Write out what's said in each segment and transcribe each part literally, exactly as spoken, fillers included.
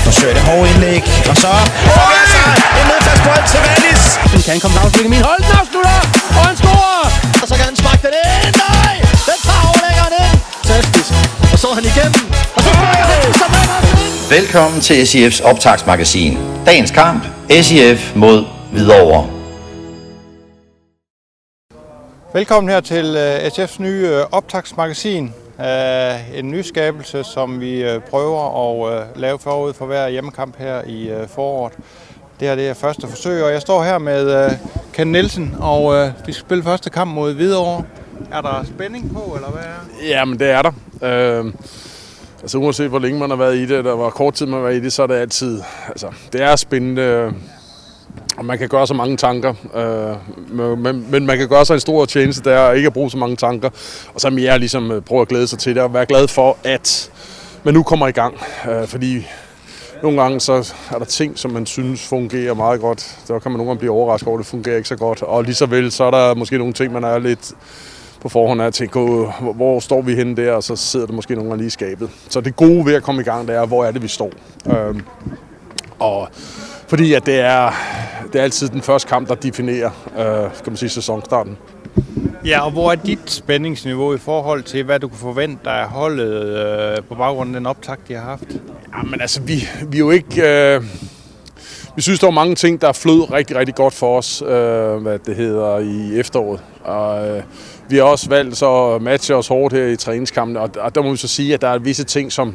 forsøger det hårde indlæg, og så får vi altså en nedfaldsbold til Wallis. Den kan komme langt min hold, den afslutter, og han scorer! Og så kan han smække den ind, nej! Den tager overlæggeren ind! Fantastisk. Og så er han igennem, og så smækker den, så smækker han ind! Velkommen til S I F's optagsmagasin. Dagens kamp, S I F mod Hvidovre. Velkommen her til S I F's nye optagsmagasin. En nyskabelse, som vi prøver at lave forud for hver hjemmekamp her i foråret. Det her det er første forsøg, og jeg står her med Ken Nielsen, og vi skal spille første kamp mod Hvidovre. Er der spænding på, eller hvad er? Jamen, det er der. Øh, altså uanset hvor længe man har været i det, der var kort tid man har været i det, så er det altid, altså det er spændende. Og man kan gøre så mange tanker, øh, men, men man kan gøre sig en stor tjeneste der, ikke at bruge så mange tanker, og så mere ligesom prøve at glæde sig til det, og være glad for, at man nu kommer i gang. Øh, fordi nogle gange så er der ting, som man synes fungerer meget godt, så kan man nogle gange blive overrasket over, at det fungerer ikke så godt. Og lige så vel, så er der måske nogle ting, man er lidt på forhånd af at tænke, hvor står vi henne der, og så sidder der måske nogle gange lige i skabet. Så det gode ved at komme i gang, det er, hvor er det, vi står. Øh, og Fordi at det er, det er altid den første kamp, der definerer øh, kan man sige, sæsonstarten. Ja, og hvor er dit spændingsniveau i forhold til, hvad du kan forvente dig af holdet øh, på baggrund af den optakt, de har haft? Jamen altså, vi, vi er jo ikke... Øh, vi synes, der var mange ting, der flød rigtig, rigtig godt for os, øh, hvad det hedder, i efteråret. Og øh, vi har også valgt så at matche os hårdt her i træningskampene, og, og der må vi så sige, at der er visse ting, som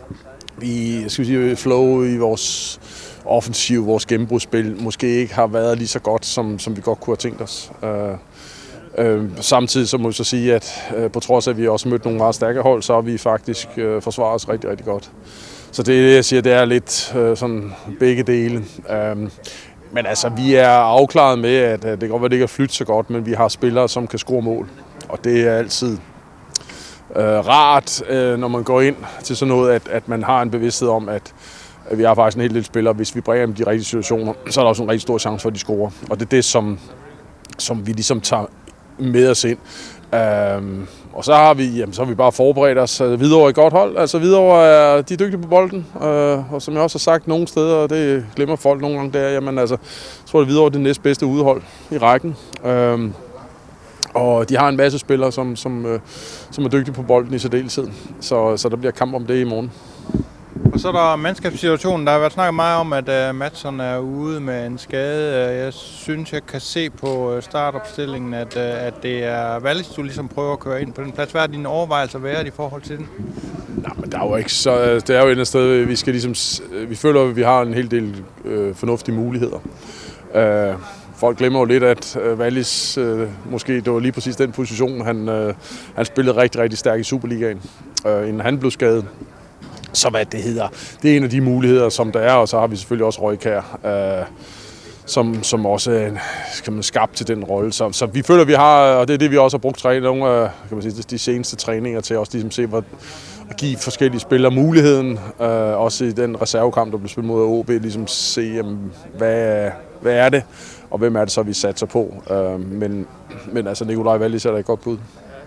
vi skal vi sige, flow i vores offensiv, vores gennembrudsspil, måske ikke har været lige så godt, som, som vi godt kunne have tænkt os. Øh, øh, samtidig så må vi så sige, at øh, på trods af, at vi også mødt nogle meget stærke hold, så har vi faktisk øh, forsvaret os rigtig, rigtig godt. Så det er det, jeg siger, det er lidt øh, sådan begge dele. Øh, men altså, vi er afklaret med, at, at det kan godt være, at det ikke er flyttet så godt, men vi har spillere, som kan score mål. Og det er altid øh, rart, øh, når man går ind til sådan noget, at, at man har en bevidsthed om, at vi har faktisk en hel del spillere. Hvis vi bringer dem i de rigtige situationer, så er der også en rigtig stor chance for, at de scorer. Og det er det, som, som vi ligesom tager med os ind. Øhm, og så har vi, jamen, så har vi bare forberedt os videre et godt hold. Altså videre er de dygtige på bolden. Øh, og som jeg også har sagt nogle steder, og det glemmer folk nogle gange, det er, jamen altså, jeg tror, at videre er det næstbedste udhold i rækken. Øhm, og de har en masse spillere, som, som, øh, som er dygtige på bolden i særdeleshed. Så, så der bliver kamp om det i morgen. Og så er der mandskabssituationen. Der har været snakket meget om, at uh, Matson er ude med en skade. Jeg synes, jeg kan se på startopstillingen, at, uh, at det er Wallis, du ligesom prøver at køre ind på den plads. Hvad er dine overvejelser været i forhold til den? Nej, men der er jo ikke så... Det er jo et andet sted, vi skal ligesom... Vi føler, at vi har en hel del øh, fornuftige muligheder. Øh, folk glemmer jo lidt, at øh, Wallis, øh, måske det var lige præcis den position, han, øh, han spillede rigtig, rigtig stærkt i Superligaen, øh, inden han blev skadet. Så hvad det hedder, det er en af de muligheder, som der er, og så har vi selvfølgelig også Røjkær, øh, som, som også er kan man, skabt til den rolle. Så, så vi føler, at vi har, og det er det, vi også har brugt træning, nogle af kan man sige, de seneste træninger til også ligesom se, hvor, at give forskellige spillere muligheden, øh, også i den reservekamp, der blev spillet mod O B, ligesom se, jamen, hvad, hvad er det, og hvem er det så, vi satser på. Øh, men, men altså, Nikolaj Wallis er der et godt bud.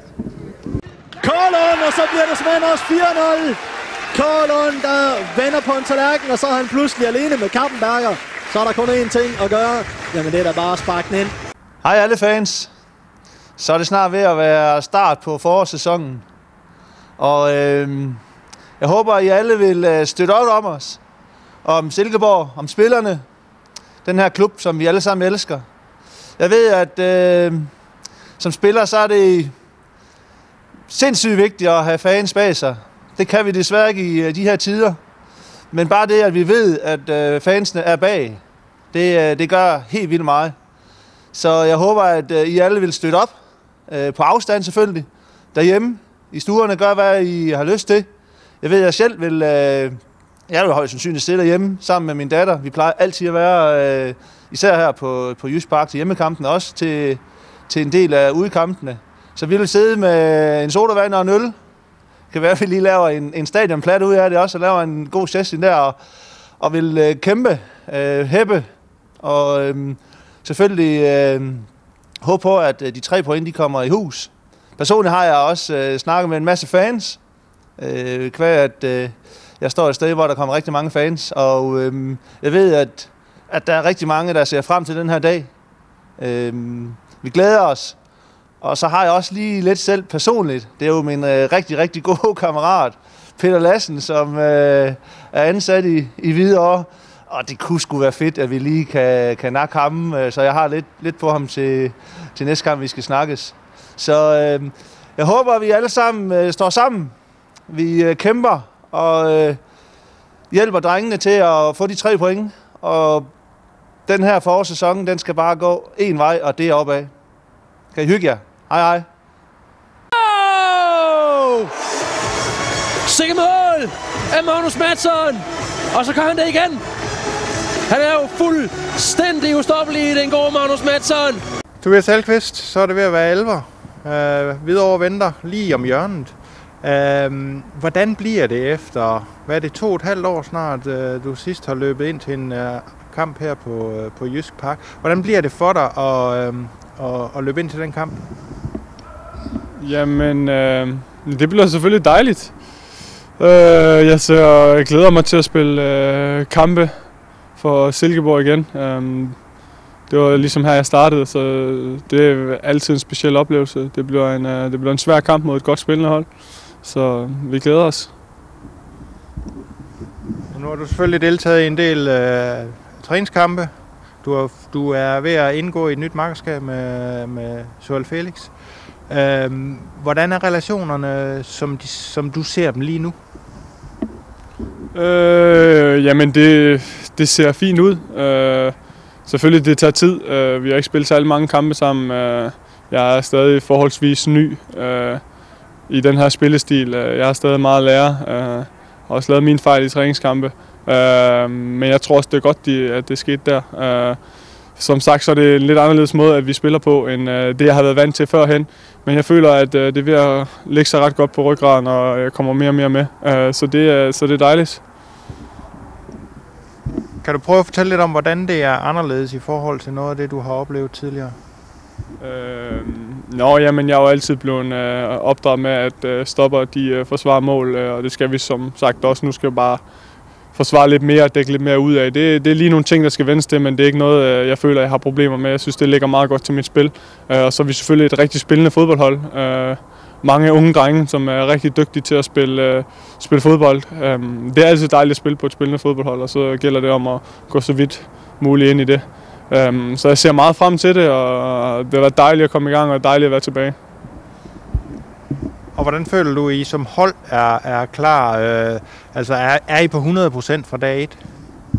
Kålund, og så bliver det simpelthen også fire nul. Kålund, der vender på en tallerken, og så er han pludselig alene med Kappenberger. Så er der kun én ting at gøre. Jamen det er da bare at sparke den ind. Hej alle fans. Så er det snart ved at være start på forårssæsonen. Og øh, jeg håber, at I alle vil støtte op om os. Om Silkeborg, om spillerne. Den her klub, som vi alle sammen elsker. Jeg ved, at øh, som spiller, så er det sindssygt vigtigt at have fans bag sig. Det kan vi desværre ikke i de her tider. Men bare det, at vi ved, at fansene er bag, det, det gør helt vildt meget. Så jeg håber, at I alle vil støtte op. På afstand selvfølgelig. Derhjemme. I stuerne. Gør, hvad I har lyst til. Jeg ved, at jeg selv vil... Jeg vil højst sandsynligt sidde derhjemme sammen med min datter. Vi plejer altid at være, især her på, på Jysk Park til hjemmekampen, også til, til en del af udekampene. Så vi vil sidde med en sodavand og en øl. Det kan være, at vi lige laver en, en stadionplat ud af det også, og laver en god session der, og, og vil øh, kæmpe, øh, hæppe, og øh, selvfølgelig øh, håbe på, at de tre point de kommer i hus. Personligt har jeg også øh, snakket med en masse fans, øh, kvæg at øh, jeg står et sted, hvor der kommer rigtig mange fans, og øhm, jeg ved, at, at der er rigtig mange, der ser frem til den her dag. Øhm, vi glæder os, og så har jeg også lige lidt selv personligt. Det er jo min øh, rigtig, rigtig gode kammerat, Peter Lassen, som øh, er ansat i, i Hvidovre. Og det kunne sgu være fedt, at vi lige kan, kan nakke ham, så jeg har lidt, lidt på ham til, til næste kamp, vi skal snakkes. Så øh, jeg håber, at vi alle sammen øh, står sammen. Vi øh, kæmper og øh, hjælper drengene til at få de tre point. Og den her forårssæson, den skal bare gå en vej, og det er opad. Kan I hygge jer? Hej hej. Oh! Sikke mål af Magnus Mattsson! Og så kan han det igen. Han er jo fuldstændig ustoppelig, den gode Magnus Mattsson. Tobias Alkvist, så er det ved at være alvor. Øh, Hvidovre venter lige om hjørnet. Øh, hvordan bliver det efter, hvad er det, to og et halvt år snart, øh, du sidst har løbet ind til en øh, kamp her på, øh, på Jysk Park. Hvordan bliver det for dig at, øh, at, at løbe ind til den kamp? Jamen, øh, det bliver selvfølgelig dejligt. Øh, jeg, ser, jeg glæder mig til at spille øh, kampe for Silkeborg igen. Um, det var ligesom her, jeg startede, så det er altid en speciel oplevelse. Det bliver en, uh, det bliver en svær kamp mod et godt spillende hold, så vi glæder os. Nu har du selvfølgelig deltaget i en del uh, træningskampe. Du er, du er ved at indgå i et nyt makkerskab med, med Joel Felix. Uh, hvordan er relationerne, som, de, som du ser dem lige nu? Øh, jamen det, det ser fint ud. Øh, selvfølgelig det tager tid. Øh, vi har ikke spillet særlig mange kampe sammen. Øh, jeg er stadig forholdsvis ny øh, i den her spillestil. Jeg har stadig meget at lære. Øh, har også lavet mine fejl i træningskampe. Øh, men jeg tror også det er godt, at det skete der. Øh, som sagt så er det en lidt anderledes måde, at vi spiller på, end øh, det jeg har været vant til førhen. Men jeg føler, at øh, det er ved at lægge sig ret godt på ryggraden, og jeg kommer mere og mere med. Øh, så, det, øh, så det er dejligt. Kan du prøve at fortælle lidt om, hvordan det er anderledes i forhold til noget af det, du har oplevet tidligere? Øh, nå, jamen, jeg er jo altid blevet øh, opdraget med, at øh, stopper de øh, forsvarer mål, øh, og det skal vi som sagt også. Nu skal jeg bare forsvare lidt mere og dække lidt mere ud af. Det, det er lige nogle ting, der skal vendes til, men det er ikke noget, øh, jeg føler, jeg har problemer med. Jeg synes, det ligger meget godt til mit spil. Øh, og så er vi selvfølgelig et rigtig spillende fodboldhold. Øh, mange unge drenge, som er rigtig dygtige til at spille, øh, spille fodbold. Øh, det er altid dejligt at spille på et spillende fodboldhold, og så gælder det om at gå så vidt muligt ind i det. Øh, så jeg ser meget frem til det, og det har været dejligt at komme i gang, og dejligt at være tilbage. Og hvordan føler du, I som hold er, er klar? Øh, altså er, er I på hundrede procent fra dag et?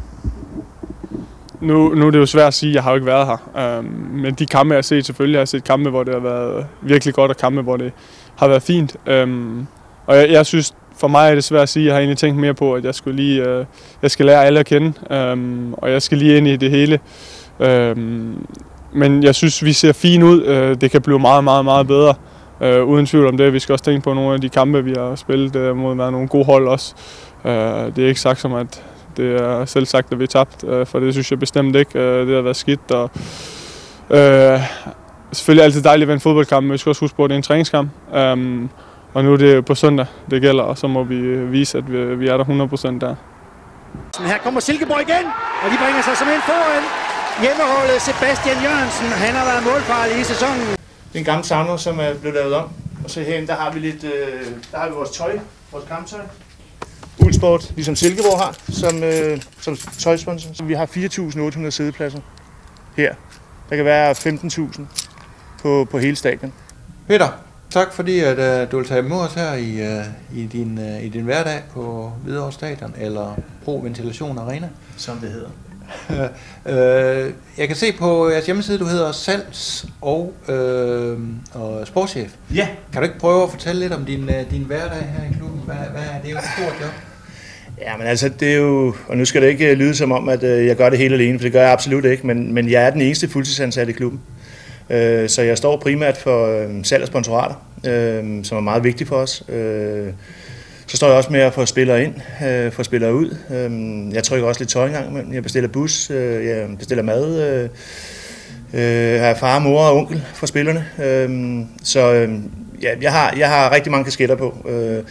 Nu, nu er det jo svært at sige, jeg har jo ikke været her. Um, men de kampe, jeg har set, selvfølgelig jeg har set kampe, hvor det har været virkelig godt, og kampe, hvor det har været fint. Um, og jeg, jeg synes, for mig er det svært at sige, jeg har egentlig tænkt mere på, at jeg skulle lige, uh, jeg skal lære alle at kende, um, og jeg skal lige ind i det hele. Um, men jeg synes, vi ser fint ud. Uh, det kan blive meget, meget, meget bedre. Uh, uden tvivl om det. Vi skal også tænke på nogle af de kampe, vi har spillet uh, mod nogle gode hold også. Uh, det er ikke sagt som, at det er selv sagt, at vi er tabt, uh, for det synes jeg bestemt ikke. Uh, det har været skidt. Og, uh, selvfølgelig altid dejligt at vinde en fodboldkamp, men vi skal også huske på, at det er en træningskamp. Um, og nu er det på søndag, det gælder, og så må vi vise, at vi, vi er der hundrede procent der. Her kommer Silkeborg igen, og de bringer sig som en foran. Hjemmeholdet Sebastian Jørgensen, han har været målfarlig i sæsonen. Det er en gammel sauna, som er blevet lavet om. Og så herinde, der har vi lidt, øh, der har vi vores tøj, vores kamptøj. Uldsport, ligesom Silkeborg har, som, øh, som tøjsponsor. Så vi har fire tusind otte hundrede sædepladser her. Der kan være femten tusind på, på hele stadion. Peter, tak fordi at, uh, du vil tage imod os her i, uh, i, din, uh, i din hverdag på Hvidovre Stadion, eller Pro Ventilation Arena. Som det hedder. uh, jeg kan se på jeres hjemmeside, du hedder salgs- og, uh, og sportschef. Ja. Kan du ikke prøve at fortælle lidt om din, uh, din hverdag her i klubben? Hvad, hvad er det jo et stort job? Ja, men altså, det er jo, og nu skal det ikke lyde som om, at uh, jeg gør det helt alene, for det gør jeg absolut ikke, men, men jeg er den eneste fuldtidsansatte i klubben. Uh, så jeg står primært for uh, salg og sponsorater, uh, som er meget vigtigt for os. Uh, Så står jeg også med at få spillere ind, øh, få spillere ud. Øh, jeg trykker også lidt tøj engang imellem. Jeg bestiller bus, øh, jeg bestiller mad. Øh, øh, har far, mor og onkel for spillerne. Øh, så øh, ja, jeg, har, jeg har rigtig mange kasketter på. Øh,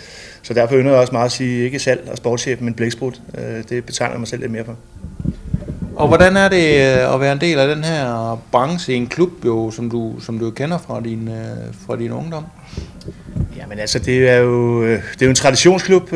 så derfor ynder jeg også meget at sige, ikke salg og sportschef, men blæksprut. Øh, det betegner mig selv lidt mere for. Og hvordan er det at være en del af den her branche i en klub, jo, som du som du kender fra din fra din ungdom? Jamen altså, det er jo det er jo en traditionsklub.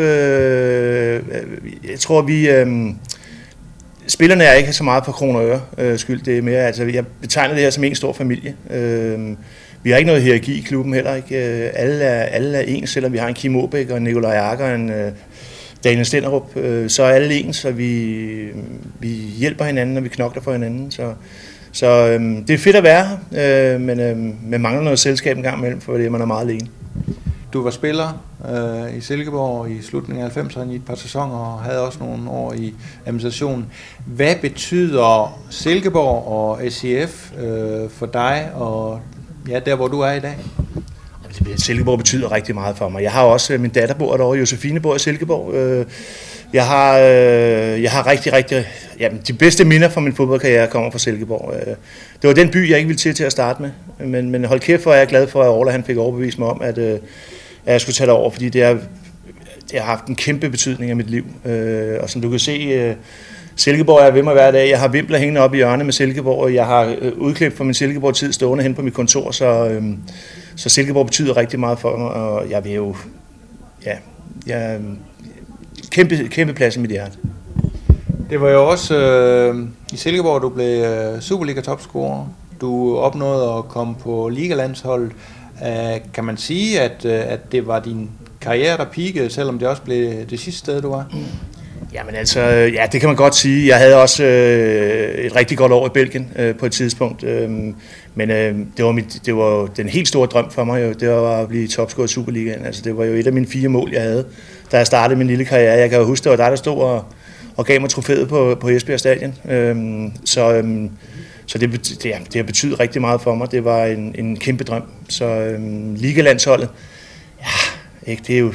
Jeg tror vi spillerne er ikke så meget for kroner og øre skyld. Det er mere, altså jeg betegner det her som en stor familie. Vi har ikke noget hierarki i klubben heller ikke. Alle er alle er ens, selvom vi har en Kim Aabæk og en Nikolaj Akker og en Daniel Stenderup, så er alle ens, så vi, vi hjælper hinanden, og vi knokler for hinanden. Så, så øhm, det er fedt at være her, øh, men øhm, man mangler noget selskab en gang imellem, fordi man er meget alene. Du var spiller øh, i Silkeborg i slutningen af halvfemserne i et par sæsoner, og havde også nogle år i administrationen. Hvad betyder Silkeborg og S I F øh, for dig, og ja, der hvor du er i dag? Silkeborg betyder rigtig meget for mig. Jeg har også min datter bor derovre, Josefine bor i Silkeborg. Jeg har, jeg har rigtig, rigtig, jamen, de bedste minder fra min fodboldkarriere kommer fra Silkeborg. Det var den by, jeg ikke ville til til at starte med, men, men hold kæft, hvor er jeg glad for, at Orla han fik overbevist mig om, at, at jeg skulle tage det over, fordi det, er, det har haft en kæmpe betydning af mit liv. Og som du kan se, Silkeborg er ved mig hver dag. Jeg har vimpler hængende op i hjørnet med Silkeborg, og jeg har udklip fra min Silkeborg-tid stående hen på mit kontor, så, så Silkeborg betyder rigtig meget for mig, og jeg vil jo, ja, jeg kæmpe, kæmpe plads i mit hjerte. Det var jo også øh, i Silkeborg, du blev øh, Superliga-topscorer. Du opnåede at komme på ligalandsholdet. Uh, kan man sige, at, uh, at det var din karriere, der peakede, selvom det også blev det sidste sted, du var? Mm. Jamen altså, ja, det kan man godt sige. Jeg havde også øh, et rigtig godt år i Belgien øh, på et tidspunkt. Øh, men øh, det, var mit, det var den helt store drøm for mig, jo. Det var at blive topscorer i Superligaen. Altså, det var jo et af mine fire mål, jeg havde, da jeg startede min lille karriere. Jeg kan jo huske, det var dig, der stod og, og gav mig trofæet på, på Esbjerg Stadion. Øh, så øh, så det, det, det har betydet rigtig meget for mig. Det var en, en kæmpe drøm. Så øh, ligalandsholdet, ja, ikke, det er jo...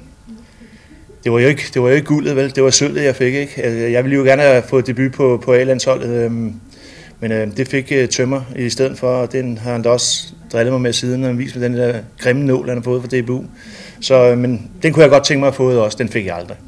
Det var jo ikke, det var jo ikke guldet, vel? Det var sølvet, jeg fik, ikke? Altså, jeg ville jo gerne have fået debut på, på A-landsholdet, øhm, men øh, det fik øh, Tømmer i stedet for, og den har han da også drillet mig med siden, og vist med den der grimme nål, han har fået fra D B U. Så, øh, men den kunne jeg godt tænke mig at få også, den fik jeg aldrig.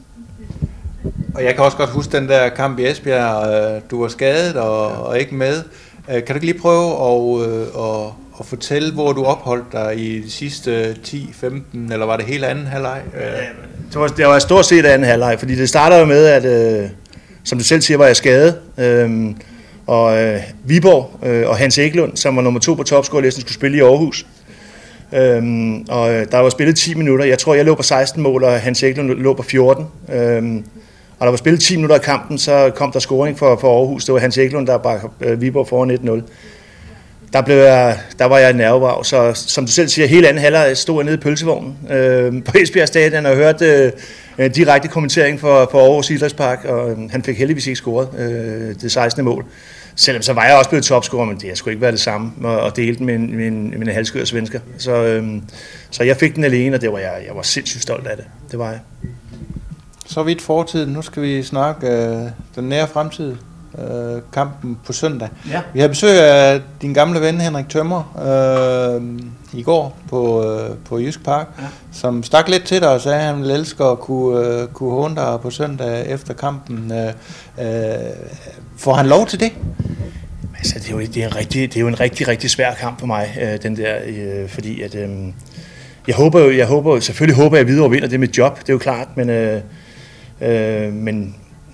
Og jeg kan også godt huske den der kamp i Esbjerg, øh, du var skadet og, ja. og ikke med. Øh, kan du ikke lige prøve at, øh, at, at fortælle, hvor du opholdt dig i de sidste ti femten, eller var det hele anden halvleg? Øh, Det var, det var stort set anden halvleg, fordi det starter jo med, at, øh, som du selv siger, var jeg skadet. Øh, og øh, Viborg øh, og Hans Eklund, som var nummer to på topscorerlisten, skulle spille i Aarhus. Øh, og øh, der var spillet ti minutter. Jeg tror, jeg lå på seksten mål, og Hans Eklund lå på fjorten. Øh, og der var spillet ti minutter af kampen, så kom der scoring for, for Aarhus. Det var Hans Eklund, der bragte øh, Viborg foran et nul. Der, blev jeg, der var jeg i nervevrag, så som du selv siger, hele anden halvleg stod jeg nede i pølsevognen øh, på Esbjerg Stadion og hørte øh, direkte kommentering for, for Aarhus Idrætspark, og øh, han fik heldigvis ikke scoret øh, det sekstende mål. Selvom så var jeg også blevet topscorer, men det har sgu ikke været det samme, og, og dele den med en, med en, med en halvskør svensker. Så, øh, så jeg fik den alene, og det var jeg, jeg var sindssygt stolt af det. Det var jeg. Så vidt fortiden. Nu skal vi snakke øh, den nære fremtid. Øh, kampen på søndag. Ja. Vi har besøg af din gamle ven Henrik Tømmer øh, i går på, øh, på Jysk Park, ja. Som stak lidt til dig og sagde, at han ville elske at kunne, øh, kunne håne dig på søndag efter kampen. Øh, øh, får han lov til det? Altså, det, er jo, det, er en rigtig, det er jo en rigtig, rigtig svær kamp for mig, øh, den der, øh, fordi at, øh, jeg håber jo, jeg håber, selvfølgelig håber jeg, at Hvidovre vinder, det er mit job, det er jo klart, men, øh, øh, men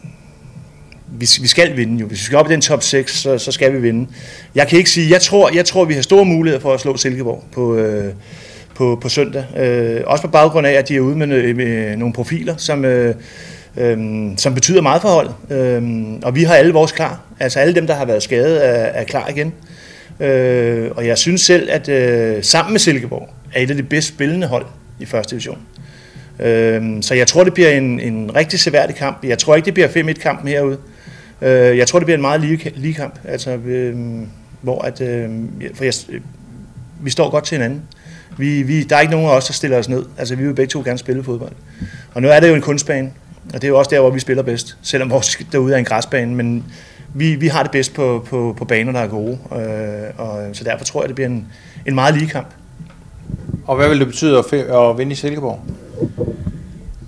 Vi, vi skal vinde jo. Hvis vi skal op i den top seks, så, så skal vi vinde. Jeg kan ikke sige, jeg tror, jeg tror, vi har store muligheder for at slå Silkeborg på, øh, på, på søndag. Øh, også på baggrund af, at de er ude med, med nogle profiler, som, øh, øh, som betyder meget for holdet. Øh, og vi har alle vores klar. Altså alle dem, der har været skadet, er, er klar igen. Øh, og jeg synes selv, at øh, sammen med Silkeborg er et af de bedst spillende hold i første division. Øh, så jeg tror, det bliver en, en rigtig seværdig kamp. Jeg tror ikke, det bliver fem et kampen herude. Jeg tror, det bliver en meget lige, lige kamp, altså, øh, hvor at, øh, for jeg, vi står godt til hinanden. Vi, vi, der er ikke nogen af os, der stiller os ned. Altså, vi vil begge to gerne spille fodbold. Og nu er det jo en kunstbane, og det er jo også der, hvor vi spiller bedst, selvom vores derude er en græsbane. Men vi, vi har det bedst på, på, på baner, der er gode, øh, og så derfor tror jeg, det bliver en, en meget lige kamp. Og hvad vil det betyde at, at vinde i Silkeborg?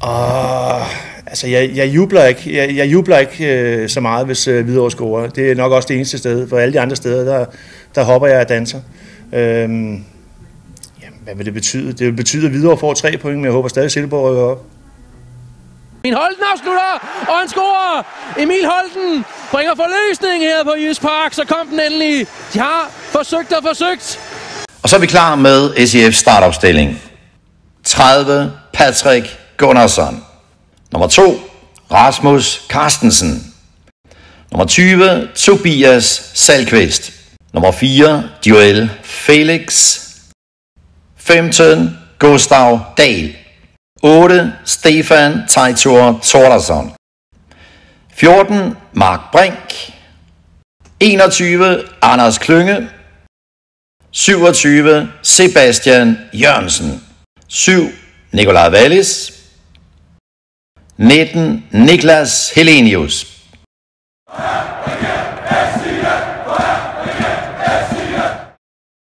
Og, altså, jeg, jeg jubler ikke, jeg, jeg jubler ikke øh, så meget, hvis øh, Hvidovre scorer. Det er nok også det eneste sted. For alle de andre steder, der, der hopper jeg og danser. Øhm, jamen, hvad vil det betyde? Det vil betyde, at Hvidovre får tre point, men jeg håber stadig, at Silkeborg rykker op. Emil Holten afslutter, og han scorer! Emil Holten bringer forløsning her på Jysk Park, så kom den endelig. De har forsøgt og forsøgt. Og så er vi klar med S I F's startopstilling. tredive, Patrick Gunnarsson. Nummer to, Rasmus Carstensen. Nummer tyve, Tobias Salkvist. Nummer fire, Joel Felix. femten, Gustav Dahl. otte, Stefan Teitur Thordarson. fjorten, Mark Brink. enogtyve, Anders Klynge. syvogtyve, Sebastian Jørgensen. syv, Nikolaj Wallis. nitten, Niklas Helenius.